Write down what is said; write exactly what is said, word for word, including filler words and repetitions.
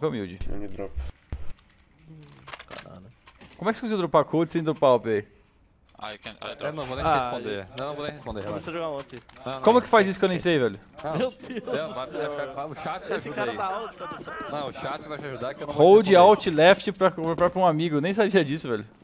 Foi humilde. Any drop. Caralho. Como é que você conseguiu dropar code sem dropar O P? Ah, you can. I Eu drop. não vou nem Ah, responder. Não, não vou nem responder, relaxa. Começou a jogar ontem. Não, não, Como não. que faz isso que eu nem sei, velho? Não, Meu Deus não, do vai- céu. vai- o chat te Esse ajuda cara aí. tá alto, cara. Não, o chat vai te ajudar que eu não vou Hold responder. Alt Left pra comprar pra um amigo. Eu nem sabia disso, velho.